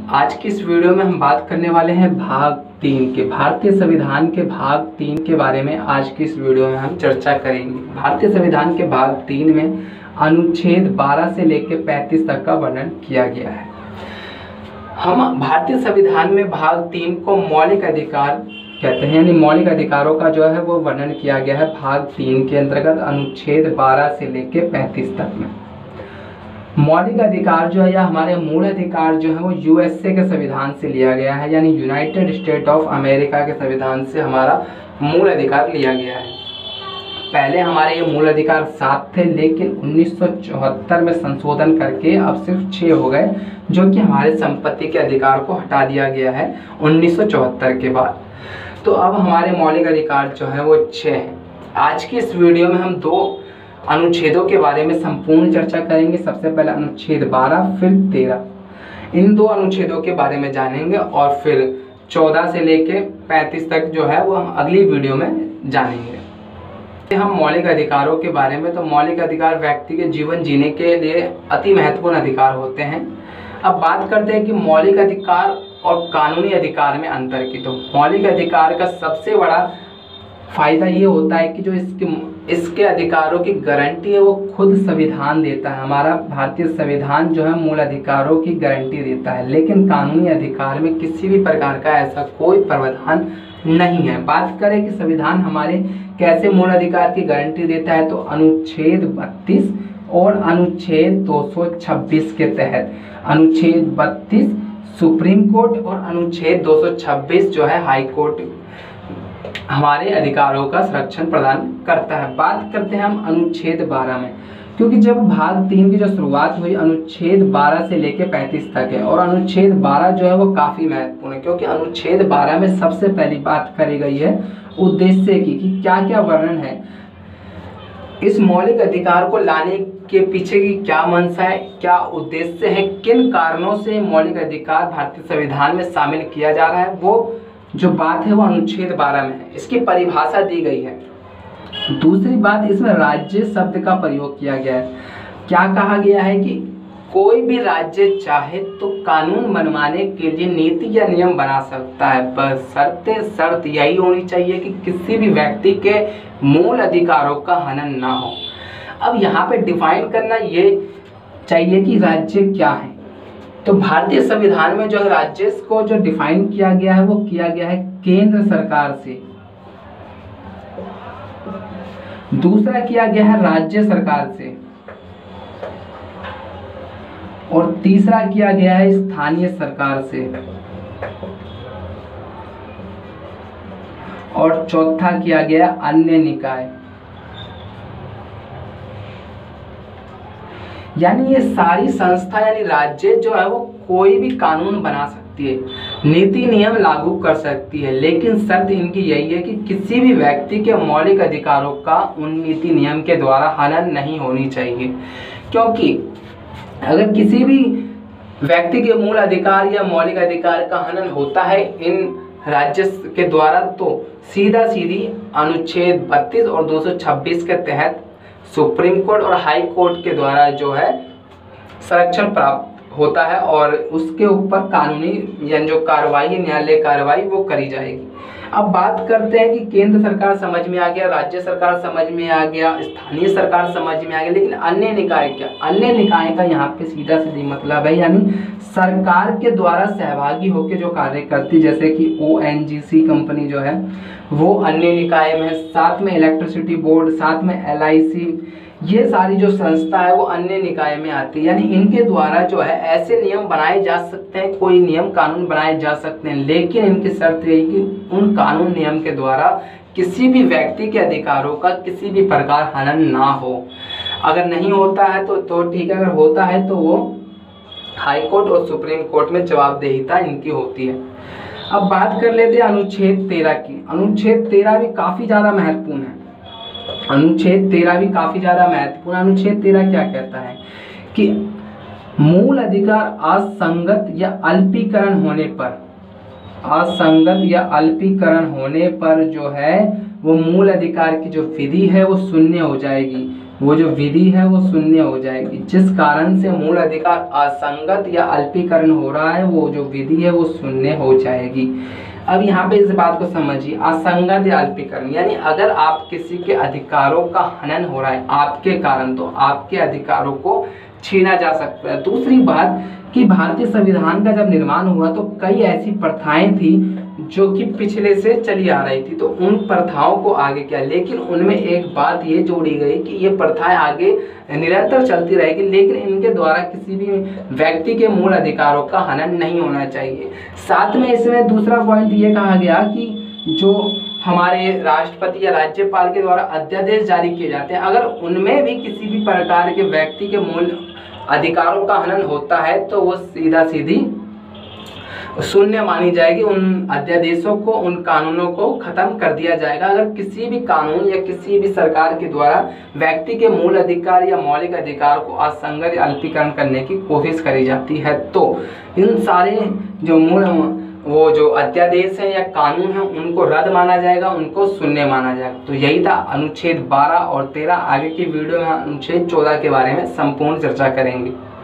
आज की इस वीडियो में हम बात करने वाले हैं भाग 3 के भारतीय संविधान के भाग 3 के बारे में। आज की इस वीडियो में हम चर्चा करेंगे। भारतीय संविधान के भाग 3 में अनुच्छेद 12 से लेकर 35 तक का वर्णन किया गया है। हम भारतीय संविधान में भाग 3 को मौलिक अधिकार कहते हैं, यानी मौलिक अधिकारों का जो है वो वर्णन किया गया है भाग 3 के अंतर्गत अनुच्छेद 12 से लेकर 35 तक में। मौलिक अधिकार जो है या हमारे मूल अधिकार जो है वो यूएसए के संविधान से लिया गया है, यानी यूनाइटेड स्टेट ऑफ अमेरिका के संविधान से हमारा मूल अधिकार लिया गया है। पहले हमारे ये मूल अधिकार 7 थे, लेकिन 1974 में संशोधन करके अब सिर्फ 6 हो गए, जो कि हमारे संपत्ति के अधिकार को हटा दिया गया है 1974 के बाद। तो अब हमारे मौलिक अधिकार जो है वो 6 हैं। आज की इस वीडियो में हम 2 अनुच्छेदों के बारे में संपूर्ण चर्चा करेंगे। सबसे पहले अनुच्छेद 12, फिर 13। इन 2 अनुच्छेदों के बारे में जानेंगे और फिर 14 से लेके 35 तक जो है वो हम अगली वीडियो में जानेंगे। हम मौलिक अधिकारों के बारे में, तो मौलिक अधिकार व्यक्ति के जीवन जीने के लिए अति महत्वपूर्ण अधिकार होते हैं। अब बात करते हैं कि मौलिक अधिकार और कानूनी अधिकार में अंतर की। तो मौलिक अधिकार का सबसे बड़ा फायदा ये होता है कि जो इसके अधिकारों की गारंटी है वो खुद संविधान देता है। हमारा भारतीय संविधान जो है मूल अधिकारों की गारंटी देता है, लेकिन कानूनी अधिकार में किसी भी प्रकार का ऐसा कोई प्रावधान नहीं है। बात करें कि संविधान हमारे कैसे मूल अधिकार की गारंटी देता है, तो अनुच्छेद 32 और अनुच्छेद 226 के तहत। अनुच्छेद 32 सुप्रीम कोर्ट और अनुच्छेद 226 जो है हाई कोर्ट हमारे अधिकारों का संरक्षण प्रदान करता है। बात करते हैं हम अनुच्छेद 12 में, क्योंकि जब भाग 3 की जो शुरुआत हुई अनुच्छेद 12 से लेकर 35 तक है, और अनुच्छेद 12 जो है वो काफ़ी महत्वपूर्ण है, क्योंकि अनुच्छेद 12 में सबसे पहली बात करी गई है उद्देश्य की कि क्या क्या वर्णन है, इस मौलिक अधिकार को लाने के पीछे की क्या मंशा है, क्या उद्देश्य है, किन कारणों से मौलिक अधिकार भारतीय संविधान में शामिल किया जा रहा है, वो जो बात है वो अनुच्छेद 12 में है। इसकी परिभाषा दी गई है। दूसरी बात, इसमें राज्य शब्द का प्रयोग किया गया है। क्या कहा गया है कि कोई भी राज्य चाहे तो कानून बनवाने के लिए नीति या नियम बना सकता है, बस शर्त यही होनी चाहिए कि किसी भी व्यक्ति के मूल अधिकारों का हनन ना हो। अब यहाँ पे डिफाइन करना ये चाहिए कि राज्य क्या है। तो भारतीय संविधान में जो है राज्य को जो डिफाइन किया गया है वो किया गया है केंद्र सरकार से। दूसरा किया गया है राज्य सरकार से, और तीसरा किया गया है स्थानीय सरकार से, और चौथा किया गया अन्य निकाय। यानी ये सारी संस्था यानी राज्य जो है वो कोई भी कानून बना सकती है, नीति नियम लागू कर सकती है, लेकिन शर्त इनकी यही है कि किसी भी व्यक्ति के मौलिक अधिकारों का उन नीति नियम के द्वारा हनन नहीं होनी चाहिए। क्योंकि अगर किसी भी व्यक्ति के मूल अधिकार या मौलिक अधिकार का हनन होता है इन राज्य के द्वारा, तो सीधा सीधी अनुच्छेद 32 और 226 के तहत सुप्रीम कोर्ट और हाई कोर्ट के द्वारा जो है संरक्षण प्राप्त होता है, और उसके ऊपर कानूनी यानी जो कार्रवाई न्यायालय कार्रवाई वो करी जाएगी। अब बात करते हैं कि केंद्र सरकार समझ में आ गया, राज्य सरकार समझ में आ गया, स्थानीय सरकार समझ में आ गया, लेकिन अन्य निकाय क्या? अन्य निकाय का यहाँ पे सीधा सीधी मतलब है यानी सरकार के द्वारा सहभागी होकर जो कार्य करती, जैसे कि ONGC कंपनी जो है वो अन्य निकाय में, साथ में इलेक्ट्रिसिटी बोर्ड, साथ में LIC, ये सारी जो संस्था है वो अन्य निकाय में आती है। यानी इनके द्वारा जो है ऐसे नियम बनाए जा सकते हैं, कोई नियम कानून बनाए जा सकते हैं, लेकिन इनकी शर्त यही कि उन कानून नियम के द्वारा किसी भी व्यक्ति के अधिकारों का किसी भी प्रकार हनन ना हो। अगर नहीं होता है तो ठीक है, अगर होता है तो वो हाई कोर्ट और सुप्रीम कोर्ट में जवाबदेहिता इनकी होती है। अब बात कर लेते हैं अनुच्छेद 13 की। अनुच्छेद 13 भी काफ़ी ज़्यादा महत्वपूर्ण है। अनुच्छेद 13 भी काफ़ी ज़्यादा महत्वपूर्ण। अनुच्छेद 13 क्या कहता है कि मूल अधिकार असंगत या अल्पीकरण होने पर जो है वो मूल अधिकार की जो विधि है वो शून्य हो जाएगी। वो जो विधि है वो शून्य हो जाएगी। जिस कारण से मूल अधिकार असंगत या अल्पीकरण हो रहा है, वो जो विधि है वो शून्य हो जाएगी। अब यहाँ पे इस बात को समझिए, असंगत या अल्पीकरण यानी अगर आप किसी के अधिकारों का हनन हो रहा है आपके कारण, तो आपके अधिकारों को छीना जा सकता है। दूसरी बात कि भारतीय संविधान का जब निर्माण हुआ तो कई ऐसी प्रथाएं थी जो कि पिछले से चली आ रही थी, तो उन प्रथाओं को आगे किया, लेकिन उनमें एक बात ये जोड़ी गई कि ये प्रथाएं आगे निरंतर चलती रहेगी, लेकिन इनके द्वारा किसी भी व्यक्ति के मूल अधिकारों का हनन नहीं होना चाहिए। साथ में इसमें दूसरा पॉइंट ये कहा गया कि जो हमारे राष्ट्रपति या राज्यपाल के द्वारा अध्यादेश जारी किए जाते हैं, अगर उनमें भी किसी भी प्रकार के व्यक्ति के मूल अधिकारों का हनन होता है तो वो सीधा सीधी शून्य मानी जाएगी। उन अध्यादेशों को, उन कानूनों को खत्म कर दिया जाएगा। अगर किसी भी कानून या किसी भी सरकार के द्वारा व्यक्ति के मूल अधिकार या मौलिक अधिकार को असंगत या अल्पीकरण करने की कोशिश करी जाती है, तो इन सारे जो वो जो अध्यादेश है या कानून है उनको रद्द माना जाएगा, उनको शून्य माना जाएगा। तो यही था अनुच्छेद 12 और 13। आगे की वीडियो में अनुच्छेद 14 के बारे में संपूर्ण चर्चा करेंगे।